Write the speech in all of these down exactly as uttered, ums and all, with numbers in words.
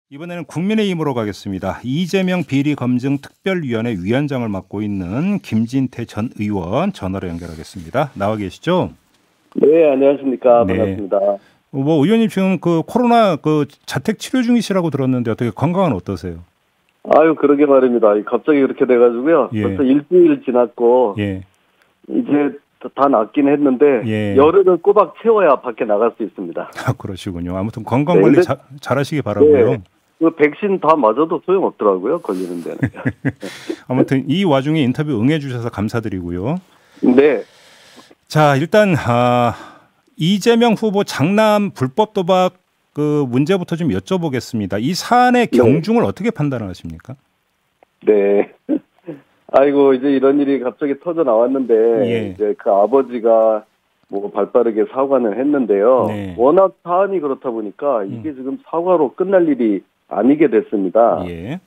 이번에는 국민의힘으로 가겠습니다. 이재명 비리검증특별위원회 위원장을 맡고 있는 김진태 전 의원 전화로 연결하겠습니다. 나와 계시죠? 네, 안녕하십니까. 네. 반갑습니다. 뭐 의원님 지금 그 코로나 그 자택 치료 중이시라고 들었는데 어떻게 건강은 어떠세요? 아유, 그러게 말입니다. 갑자기 그렇게 돼가지고요. 예. 벌써 일주일 지났고 예. 이제 다 낫긴 했는데 예. 열흘을 꼬박 채워야 밖에 나갈 수 있습니다. 아, 그러시군요. 아무튼 건강 관리 네, 자, 잘하시기 바라고요. 네. 그 백신 다 맞아도 소용없더라고요. 걸리는 데는. 아무튼 이 와중에 인터뷰 응해주셔서 감사드리고요. 네. 자, 일단 아, 이재명 후보 장남 불법 도박 그 문제부터 좀 여쭤보겠습니다. 이 사안의 경중을 네. 어떻게 판단하십니까? 네. 아이고, 이제 이런 일이 갑자기 터져 나왔는데 예. 이제 그 아버지가 뭐 발빠르게 사과는 했는데요. 네. 워낙 사안이 그렇다 보니까 이게 음. 지금 사과로 끝날 일이 아니게 됐습니다. 예.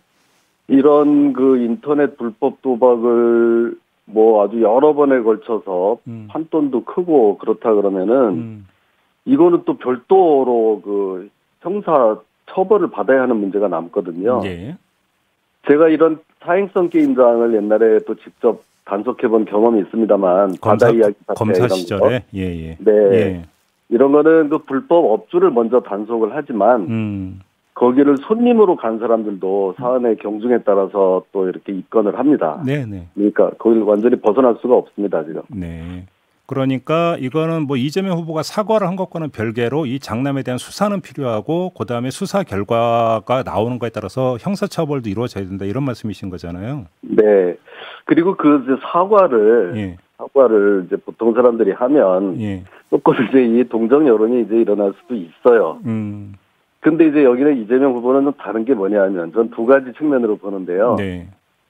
이런 그 인터넷 불법 도박을 뭐 아주 여러 번에 걸쳐서 음. 판돈도 크고 그렇다 그러면은 음. 이거는 또 별도로 그 형사 처벌을 받아야 하는 문제가 남거든요. 예. 제가 이런 사행성 게임장을 옛날에 또 직접 단속해본 경험이 있습니다만 검사, 바다 이야기 검사 시절에 예예. 네. 예. 이런 거는 그 불법 업주를 먼저 단속을 하지만 음. 거기를 손님으로 간 사람들도 사안의 경중에 따라서 또 이렇게 입건을 합니다. 네네. 그러니까 거기를 완전히 벗어날 수가 없습니다, 지금. 네. 그러니까 이거는 뭐 이재명 후보가 사과를 한 것과는 별개로 이 장남에 대한 수사는 필요하고 그다음에 수사 결과가 나오는 거에 따라서 형사처벌도 이루어져야 된다 이런 말씀이신 거잖아요. 네. 그리고 그 사과를 예. 사과를 이제 보통 사람들이 하면 예. 조금 이제 이 동정 여론이 이제 일어날 수도 있어요. 음. 근데 이제 여기는 이재명 후보는 좀 다른 게 뭐냐면 전 두 가지 측면으로 보는데요. 네.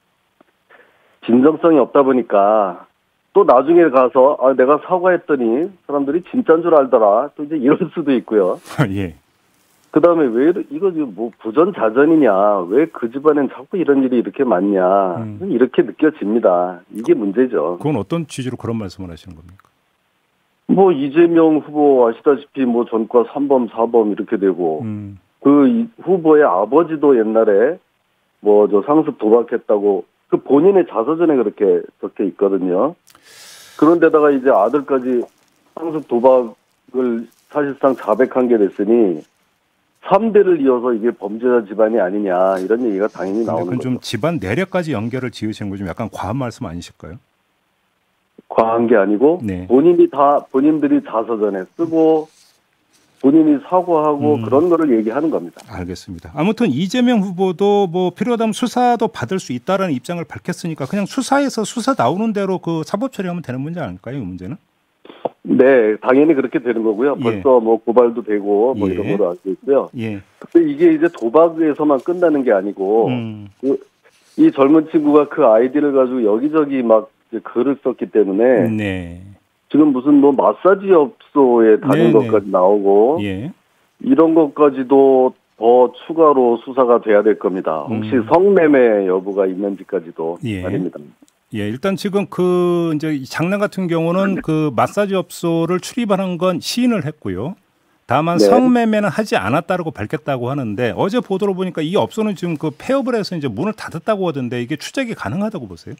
진정성이 없다 보니까 또 나중에 가서 아 내가 사과했더니 사람들이 진짜인 줄 알더라. 또 이제 이럴 수도 있고요. 예. 그다음에 왜 이거 지금 뭐 부전자전이냐? 왜 그 집안엔 자꾸 이런 일이 이렇게 많냐? 음. 이렇게 느껴집니다. 이게 문제죠. 그건 어떤 취지로 그런 말씀을 하시는 겁니까? 뭐 이재명 후보 아시다시피 뭐 전과 삼 범, 사 범 이렇게 되고 음. 그 후보의 아버지도 옛날에 뭐 저 상습 도박했다고 그 본인의 자서전에 그렇게 적혀 있거든요. 그런데다가 이제 아들까지 상습 도박을 사실상 자백한 게 됐으니 삼 대를 이어서 이게 범죄자 집안이 아니냐 이런 얘기가 당연히 나오는 그건 거죠. 좀 집안 내력까지 연결을 지으시는 거 좀 약간 과한 말씀 아니실까요? 과한 게 아니고 네. 본인이 다 본인들이 자서전에 쓰고 본인이 사과하고 음. 그런 거를 얘기하는 겁니다. 알겠습니다. 아무튼 이재명 후보도 뭐 필요하다면 수사도 받을 수 있다라는 입장을 밝혔으니까 그냥 수사에서 수사 나오는 대로 그 사법 처리하면 되는 문제 아닐까요? 이 문제는? 네, 당연히 그렇게 되는 거고요. 예. 벌써 뭐 고발도 되고 뭐 예. 이런 걸로 알고 있고요. 예. 근데 이게 이제 도박에서만 끝나는 게 아니고 음. 그, 이 젊은 친구가 그 아이디를 가지고 여기저기 막 이제 글을 썼기 때문에 네. 지금 무슨 뭐 마사지 업소에 다닌 네네. 것까지 나오고 예. 이런 것까지도 더 추가로 수사가 돼야 될 겁니다. 혹시 음. 성매매 여부가 있는지까지도 예. 말입니다. 예, 일단 지금 그 이제 이 장남 같은 경우는 그 마사지 업소를 출입하는 건 시인을 했고요. 다만 네. 성매매는 하지 않았다고 밝혔다고 하는데 어제 보도를 보니까 이 업소는 지금 그 폐업을 해서 이제 문을 닫았다고 하던데 이게 추적이 가능하다고 보세요?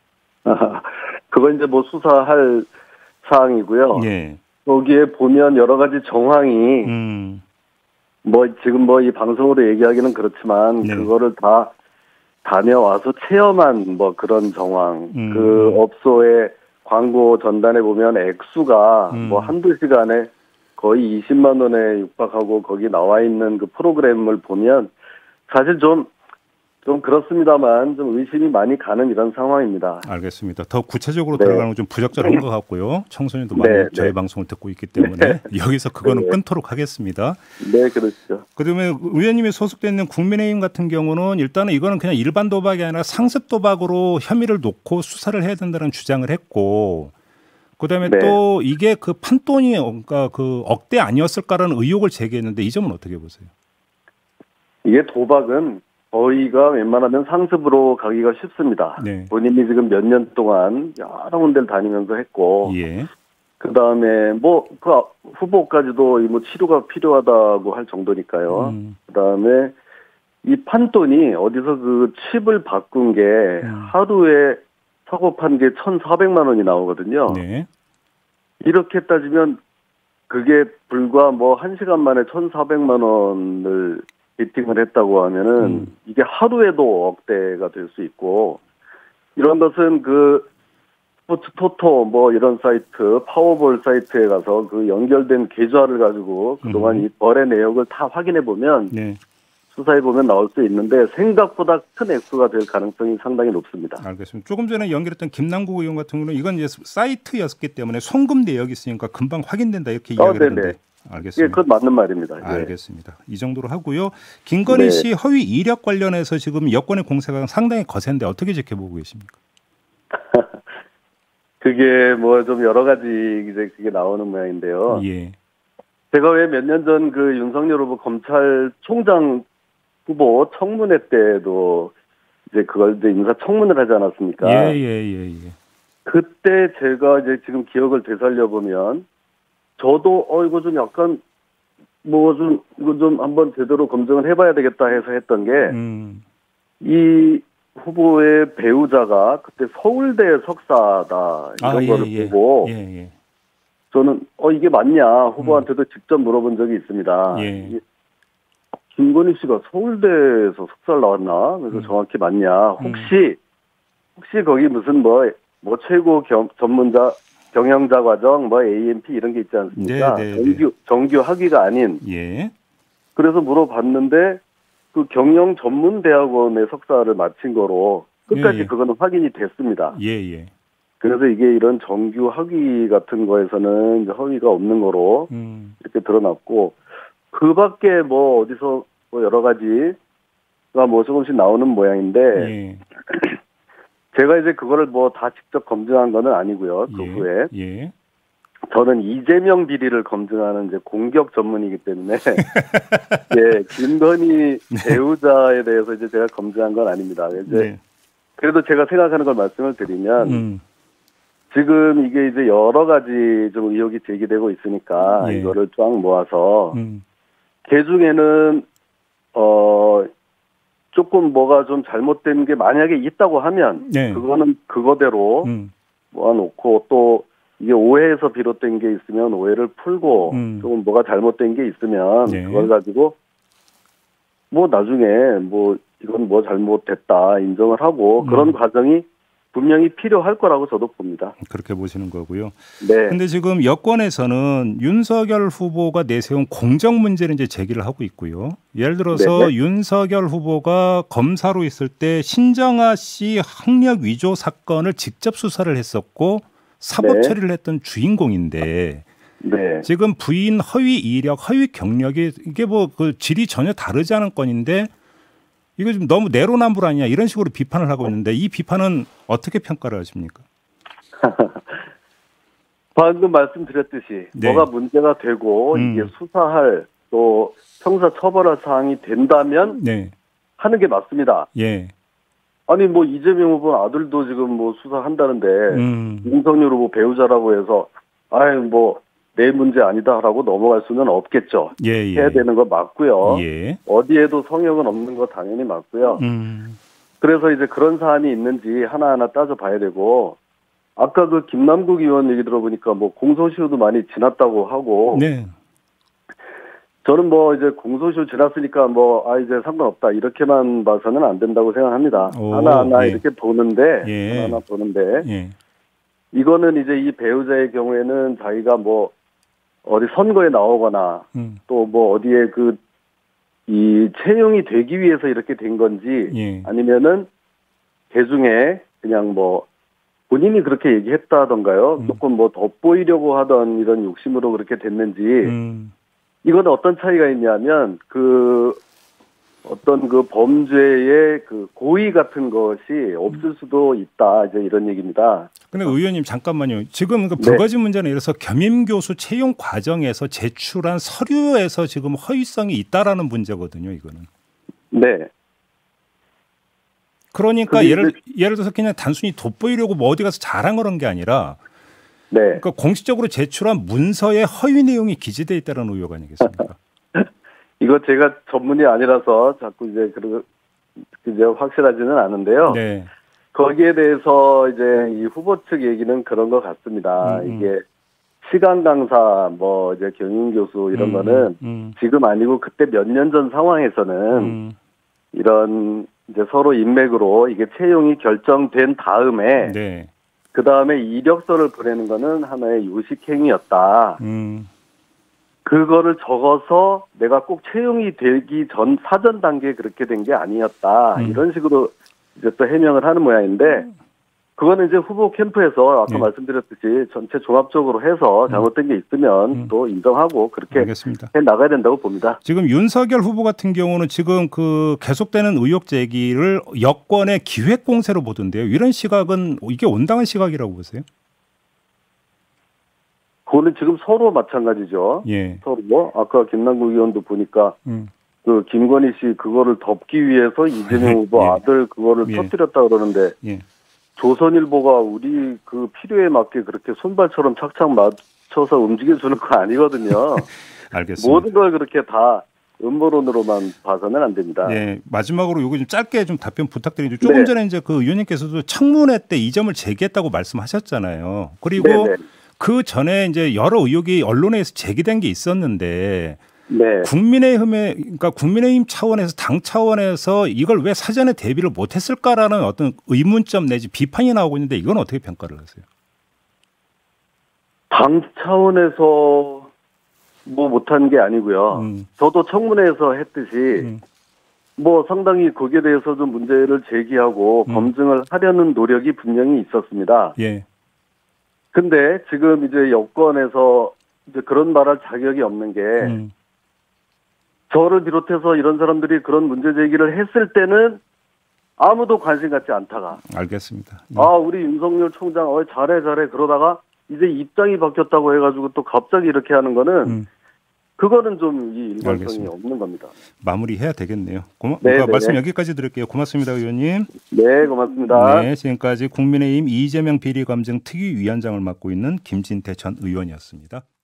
그건 이제 뭐 수사할 사항이고요. 예. 거기에 보면 여러 가지 정황이 음. 뭐 지금 뭐 이 방송으로 얘기하기는 그렇지만 네. 그거를 다 다녀와서 체험한 뭐 그런 정황. 음. 그 업소의 광고 전단에 보면 액수가 음. 뭐 한두 시간에 거의 이십만 원에 육박하고 거기 나와 있는 그 프로그램을 보면 사실 좀 좀 그렇습니다만 좀 의심이 많이 가는 이런 상황입니다. 알겠습니다. 더 구체적으로 네. 들어가는 건 좀 부적절한 것 같고요. 청소년도 많이 네, 저희 네. 방송을 듣고 있기 때문에 네. 여기서 그거는 네. 끊도록 하겠습니다. 네, 그렇죠. 그다음에 의원님이 소속돼 있는 국민의힘 같은 경우는 일단은 이거는 그냥 일반 도박이 아니라 상습 도박으로 혐의를 놓고 수사를 해야 된다는 주장을 했고, 그다음에 네. 또 이게 그 판돈이 그러니까 그 억대 아니었을까라는 의혹을 제기했는데 이 점은 어떻게 보세요? 이게 도박은 저희가 웬만하면 상습으로 가기가 쉽습니다. 네. 본인이 지금 몇 년 동안 여러 군데를 다니면서 했고, 예. 그 다음에 뭐 그 후보까지도 뭐 치료가 필요하다고 할 정도니까요. 음. 그 다음에 이 판돈이 어디서 그 칩을 바꾼 게 음. 하루에 사고 판 게 천사백만 원이 나오거든요. 네. 이렇게 따지면 그게 불과 뭐 한 시간 만에 천사백만 원을 베팅을 했다고 하면은 음. 이게 하루에도 억대가 될 수 있고, 이런 것은 그 스포츠 토토 뭐 이런 사이트, 파워볼 사이트에 가서 그 연결된 계좌를 가지고 그동안 음. 이 거래 내역을 다 확인해 보면 네. 수사해 보면 나올 수 있는데 생각보다 큰 액수가 될 가능성이 상당히 높습니다. 알겠습니다. 조금 전에 연결했던 김남국 의원 같은 경우는 이건 이제 사이트였기 때문에 송금 내역이 있으니까 금방 확인된다 이렇게 어, 이야기를 네네. 했는데 예, 알겠습니다. 그건 맞는 말입니다. 예. 알겠습니다. 이 정도로 하고요. 김건희 네. 씨 허위 이력 관련해서 지금 여권의 공세가 상당히 거센데 어떻게 지켜보고 계십니까? 그게 뭐 좀 여러 가지 이제 그게 나오는 모양인데요. 예. 제가 왜 몇 년 전 그 윤석열 후보 검찰총장 후보 청문회 때도 이제 그걸 이제 인사청문을 하지 않았습니까? 예, 예, 예, 예. 그때 제가 이제 지금 기억을 되살려 보면 저도 어 이거 좀 약간 뭐 좀 이거 좀 한번 제대로 검증을 해봐야 되겠다 해서 했던 게 이 음. 후보의 배우자가 그때 서울대 석사다 이런 아, 예, 거를 예. 보고 예, 예. 저는 어 이게 맞냐 후보한테도 직접 물어본 적이 있습니다. 예. 이게 김건희 씨가 서울대에서 석사를 나왔나? 그래서 음. 정확히 맞냐? 혹시 혹시 거기 무슨 뭐 뭐 최고 겸, 전문자 경영자 과정 뭐 에이엠피 이런 게 있지 않습니까? 네, 네, 정규 정규 학위가 아닌. 예. 그래서 물어봤는데 그 경영 전문 대학원의 석사를 마친 거로 끝까지 예, 예. 그거는 확인이 됐습니다. 예, 예. 그래서 이게 이런 정규 학위 같은 거에서는 이제 허위가 없는 거로 음. 이렇게 드러났고, 그 밖에 뭐 어디서 뭐 여러 가지가 뭐 조금씩 나오는 모양인데, 예. 제가 이제 그거를 뭐 다 직접 검증한 거는 아니고요. 그 예. 후에. 예. 저는 이재명 비리를 검증하는 이제 공격 전문이기 때문에, 예, 김건희 배우자에 대해서 이제 제가 검증한 건 아닙니다. 이제 네. 그래도 제가 생각하는 걸 말씀을 드리면, 음. 지금 이게 이제 여러 가지 좀 의혹이 제기되고 있으니까 예. 이거를 쫙 모아서 음. 그 중에는 어 조금 뭐가 좀 잘못된 게 만약에 있다고 하면 네. 그거는 그거대로 음. 모아놓고, 또 이게 오해에서 비롯된 게 있으면 오해를 풀고 음. 조금 뭐가 잘못된 게 있으면 네. 그걸 가지고 뭐 나중에 뭐 이건 뭐 잘못됐다 인정을 하고 그런 음. 과정이 분명히 필요할 거라고 저도 봅니다. 그렇게 보시는 거고요. 네. 근데 지금 여권에서는 윤석열 후보가 내세운 공정 문제를 이제 제기를 하고 있고요. 예를 들어서 네네. 윤석열 후보가 검사로 있을 때 신정아 씨 학력 위조 사건을 직접 수사를 했었고 사법 네. 처리를 했던 주인공인데 네. 지금 부인 허위 이력, 허위 경력이 이게 뭐 그 질이 전혀 다르지 않은 건인데 이거 좀 너무 내로남불 아니냐 이런 식으로 비판을 하고 있는데 이 비판은 어떻게 평가를 하십니까? 방금 말씀드렸듯이 네. 뭐가 문제가 되고 음. 이게 수사할 또 형사 처벌할 사항이 된다면 네. 하는 게 맞습니다. 예. 아니 뭐 이재명 후보 아들도 지금 뭐 수사한다는데 음. 윤석열 후보 배우자라고 해서 아유 뭐 내 문제 아니다라고 넘어갈 수는 없겠죠. 예, 예. 해야 되는 거 맞고요. 예. 어디에도 성역은 없는 거 당연히 맞고요. 음. 그래서 이제 그런 사안이 있는지 하나하나 따져봐야 되고, 아까 그 김남국 의원 얘기 들어보니까 뭐 공소시효도 많이 지났다고 하고, 네. 저는 뭐 이제 공소시효 지났으니까 뭐 아 이제 상관없다 이렇게만 봐서는 안 된다고 생각합니다. 오, 하나하나 예. 이렇게 보는데 예. 하나하나 보는데 예. 이거는 이제 이 배우자의 경우에는 자기가 뭐 어디 선거에 나오거나 음. 또 뭐 어디에 그 이 채용이 되기 위해서 이렇게 된 건지 예. 아니면은 개중에 그냥 뭐 본인이 그렇게 얘기했다던가요. 음. 조금 뭐 돋보이려고 하던 이런 욕심으로 그렇게 됐는지, 음. 이거는 어떤 차이가 있냐면 그 어떤 그 범죄의 그 고의 같은 것이 없을 수도 있다, 이제 이런 얘기입니다. 근데 의원님 잠깐만요. 지금 그 네. 불거진 문제는 이래서 겸임 교수 채용 과정에서 제출한 서류에서 지금 허위성이 있다라는 문제거든요. 이거는. 네. 그러니까 그게 예를 이제- 예를 들어서 그냥 단순히 돋보이려고 뭐 어디 가서 자랑 그런 게 아니라 네. 그러니까 공식적으로 제출한 문서에 허위 내용이 기재돼 있다는 의혹 아니겠습니까? 이거 제가 전문이 아니라서 자꾸 이제 그 이제 확실하지는 않은데요. 네. 거기에 대해서 이제 이 후보 측 얘기는 그런 것 같습니다. 음, 음. 이게 시간 강사, 뭐 이제 경영 교수 이런 음, 거는 음, 지금 아니고 그때 몇 년 전 상황에서는 음. 이런 이제 서로 인맥으로 이게 채용이 결정된 다음에 네. 그 다음에 이력서를 보내는 거는 하나의 요식행위였다. 음. 그거를 적어서 내가 꼭 채용이 되기 전 사전 단계에 그렇게 된 게 아니었다. 음. 이런 식으로 이제 또 해명을 하는 모양인데 그거는 이제 후보 캠프에서 아까 네. 말씀드렸듯이 전체 종합적으로 해서 잘못된 게 있으면 음. 또 인정하고 그렇게 알겠습니다. 해 나가야 된다고 봅니다. 지금 윤석열 후보 같은 경우는 지금 그 계속되는 의혹 제기를 여권의 기획 공세로 보던데요. 이런 시각은 이게 온당한 시각이라고 보세요? 그거는 지금 서로 마찬가지죠. 예. 서로 뭐 아까 김남국 의원도 보니까 음. 그 김건희 씨 그거를 덮기 위해서 이재명 후보 예. 아들 그거를 예. 터뜨렸다 그러는데 예. 조선일보가 우리 그 필요에 맞게 그렇게 손발처럼 착착 맞춰서 움직여주는 거 아니거든요. 알겠습니다. 모든 걸 그렇게 다 음모론으로만 봐서는 안 됩니다. 네, 마지막으로 요거 좀 짧게 좀 답변 부탁드리죠. 조금 네. 전에 이제 그 의원님께서도 청문회 때 이 점을 제기했다고 말씀하셨잖아요. 그리고 네네. 그 전에 이제 여러 의혹이 언론에서 제기된 게 있었는데 네. 국민의힘에 그러니까 국민의힘 차원에서 당 차원에서 이걸 왜 사전에 대비를 못했을까라는 어떤 의문점 내지 비판이 나오고 있는데 이건 어떻게 평가를 하세요? 당 차원에서 뭐 못한 게 아니고요. 음. 저도 청문회에서 했듯이 음. 뭐 상당히 거기에 대해서 좀 문제를 제기하고 음. 검증을 하려는 노력이 분명히 있었습니다. 예. 근데 지금 이제 여권에서 이제 그런 말할 자격이 없는 게 음. 저를 비롯해서 이런 사람들이 그런 문제 제기를 했을 때는 아무도 관심 갖지 않다가 알겠습니다. 예. 아 우리 윤석열 총장 어 잘해 잘해 그러다가 이제 입장이 바뀌었다고 해가지고 또 갑자기 이렇게 하는 거는 음. 그거는 좀 이 일관성이 알겠습니다. 없는 겁니다. 마무리해야 되겠네요. 고마, 네, 그러니까 네, 말씀 네. 여기까지 드릴게요. 고맙습니다, 의원님. 네 고맙습니다. 네, 지금까지 국민의힘 이재명 비리검증 특위위원장을 맡고 있는 김진태 전 의원이었습니다.